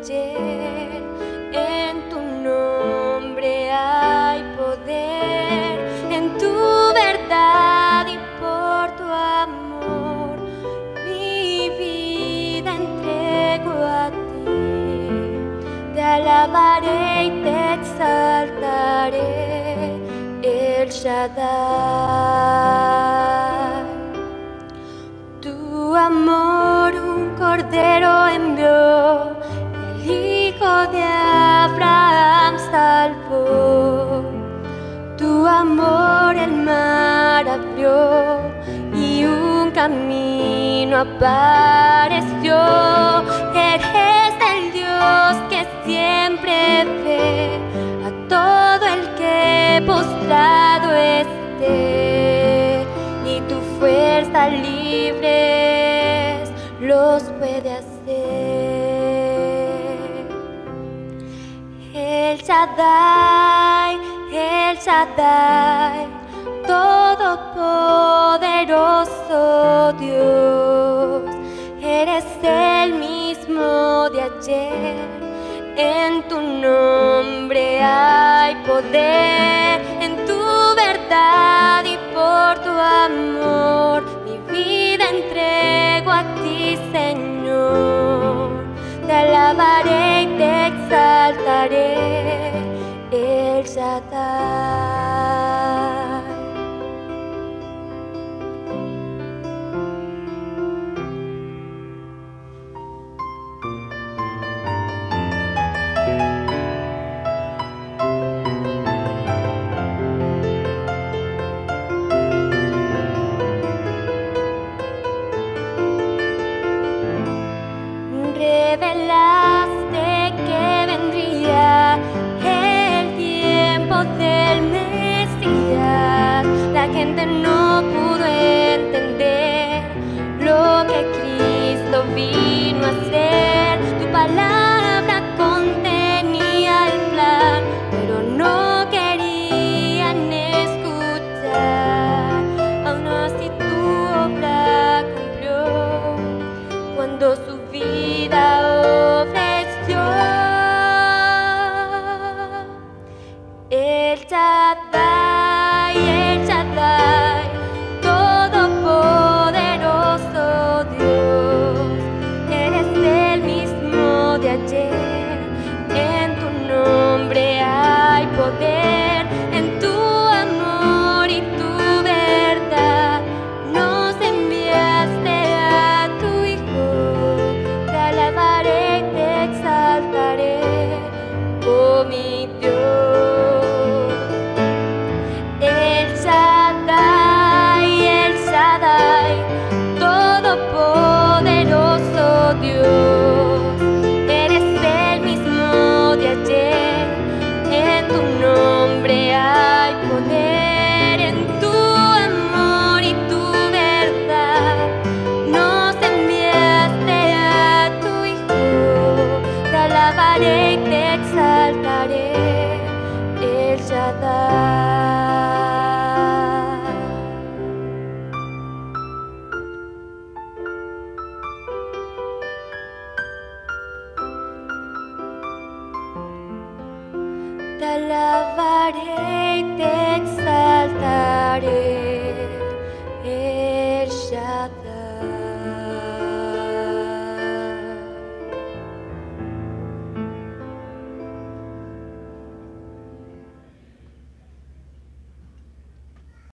ayer. En tu nombre hay poder, en tu verdad y por tu amor mi vida entrego a ti. Te alabaré y te exaltaré, El Shaddai. Tu amor un cordero envió, el hijo de Abraham salvó. Tu amor el mar abrió y un camino apareció. Eres el Dios que siempre ve a todo el que postrado esté, y tu fuerza libres los puede hacer. El Shaddai, El Shaddai, todopoderoso Dios, eres el mismo de ayer. En tu nombre hay poder, en tu verdad y por tu amor mi vida entrego a ti, Señor. Te alabaré y te exaltaré, El Shaddai. Revelaste que vendría el tiempo del Mesías. La gente no pudo entender lo que Cristo vino a hacer. Tu palabra contenía el plan, pero no querían escuchar. Aún así tu obra cumplió cuando su vida ofreció. El Shaddai, El Shaddai, todopoderoso Dios, eres el mismo de ayer. En tu nombre hay poder, en tu amor y tu verdad nos enviaste a tu Hijo. Te alabaré y te exaltaré, oh mi Dios. El Shaddai, El Shaddai, todopoderoso Dios, eres el mismo de ayer. En tu nombre hay poder, en tu amor y tu verdad nos enviaste a tu Hijo. Te alabaré y te exaltaré, El Shaddai. Te alabaré y te exaltaré.